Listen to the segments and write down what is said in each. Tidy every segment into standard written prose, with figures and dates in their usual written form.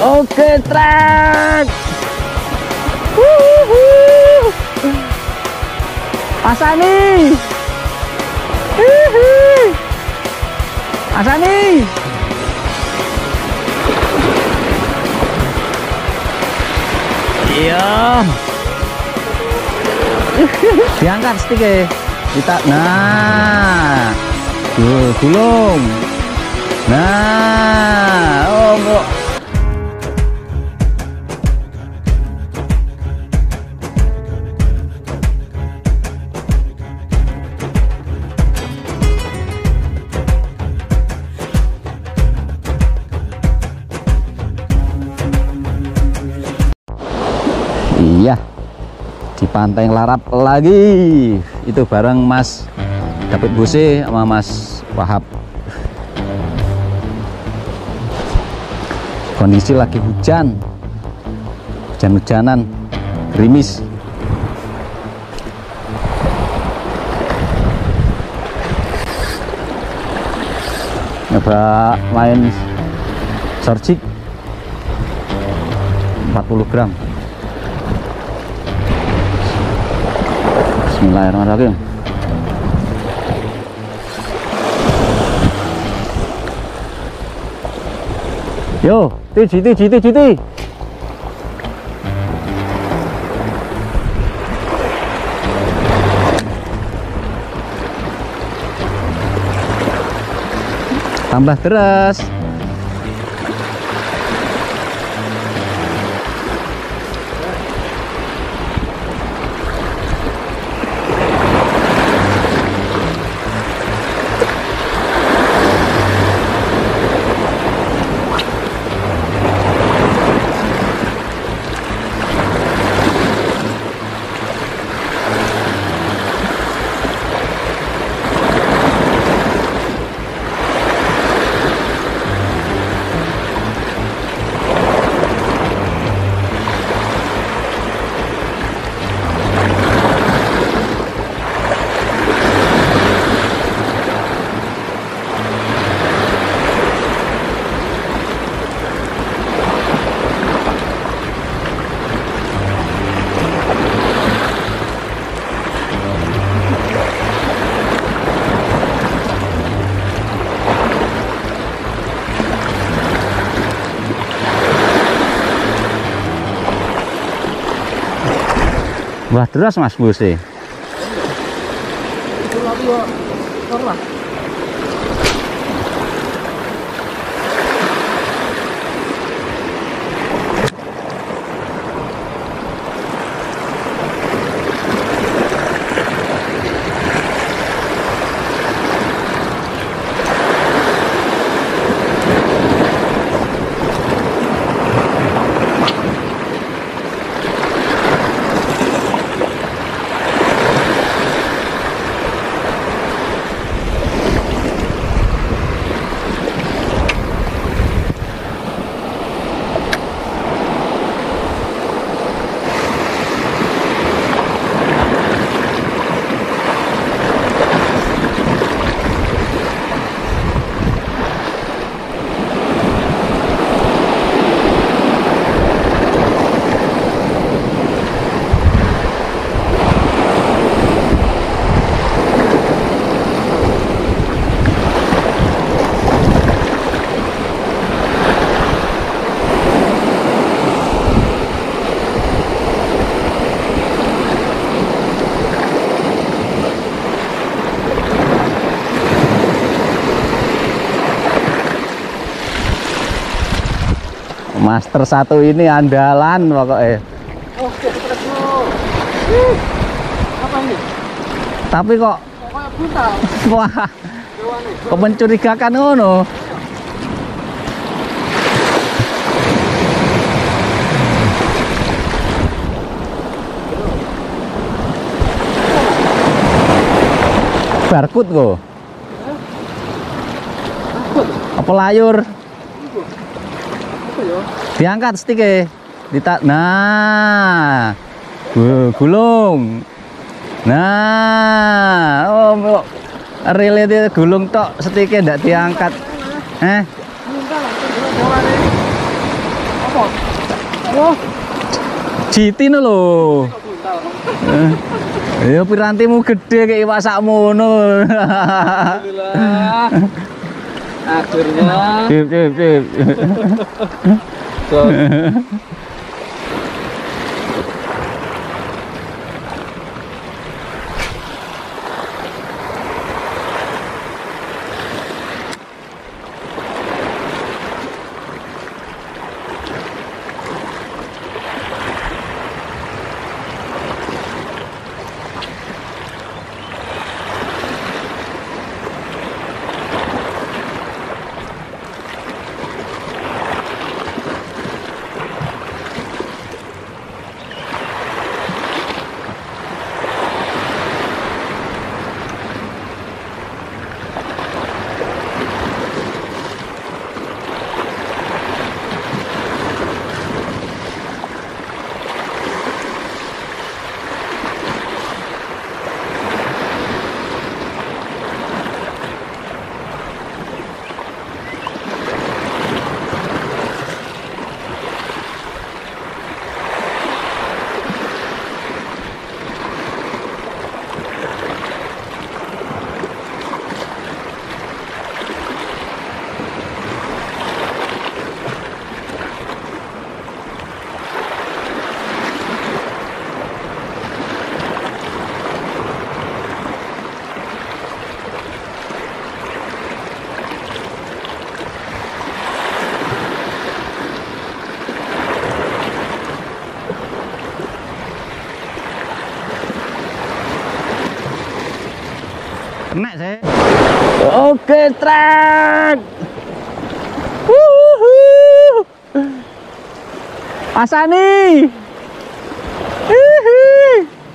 Oke, trek. Asani. Asani. Iya. Diangkat stiknya. Kita nah. Gulung. Nah, oh enggak. Iya, di Pantai Larap lagi. Itu bareng Mas David Buse sama Mas Wahab. Kondisi lagi hujan, hujan-hujanan, gerimis. Nyoba main sorjik 40 gram. Bismillahirrahmanirrahim. Yo, tuji. Tambah terus. Wah, terus Mas Buse. Master satu ini andalan pokoknya. Oke, apa ini? Tapi kok brutal. wah, kok mencurigakan ngono. Barkut kok. Apa layur? Diangkat stiknya. Nah, gulung. Nah, oh, relate gulung tok stiknya ndak diangkat. Loh, Jiti no lho. kok buntal. Ya pirantimu gede kayak iwak sakmono. Alhamdulillah. Akhirnya. Cip cip cip. Tuh. Kena saya. Oke, trek. Wuhu. Asani. Hihi.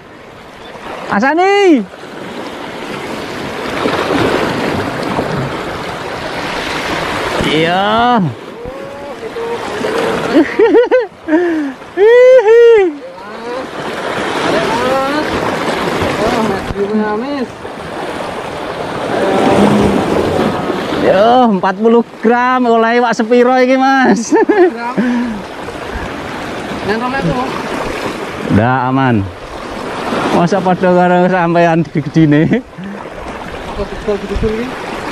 Asani. Iya. Hihi. Ada mas. Oh, mas gimana mas? Yo, 40 gram oleh iwak sepiro iki, Mas. Yang rame tuh. Ndak aman. Masa padha karo sampean gedine. Aku sebel gitu ini.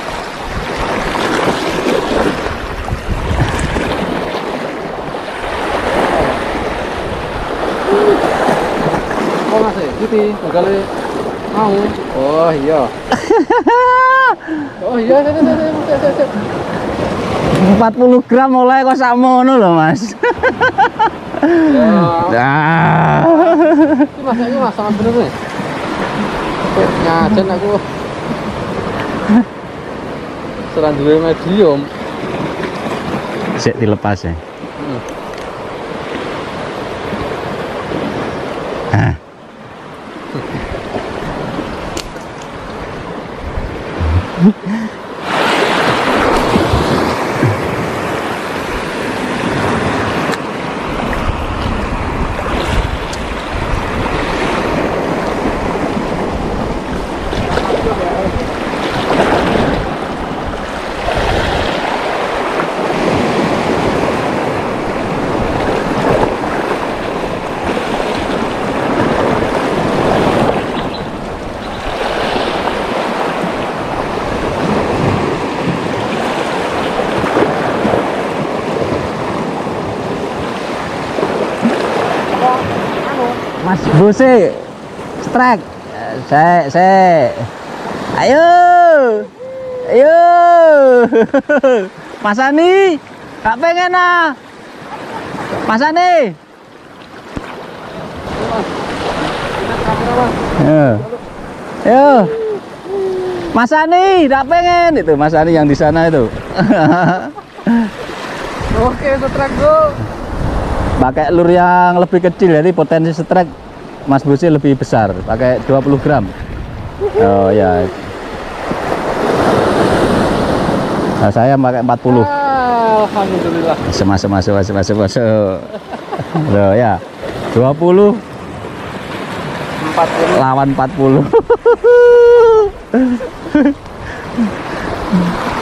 Oh mas, gitu. Kali mau. Oh iya. Oh iya, 40 gram oleh kok sakmono lho, Mas. Ya. Nah. Ini mas sangat bener nih. Ngajen aku. Selanjutnya medium. Sik dilepas ya. Nah. Mas Bose, strike. Saya. Ayo. Ayo. Mas Ani, gak pengen ah. Mas Ani. Ayo. Ayo. Mas Ani, gak pengen itu Mas Ani yang di sana itu. Oke, strike bro. Pakai lur yang lebih kecil, jadi potensi strike Mas Bose lebih besar. Pakai 20 gram. Oh ya. Nah, saya pakai 40. Alhamdulillah. Masuk. Loh ya. 20 40. lawan 40.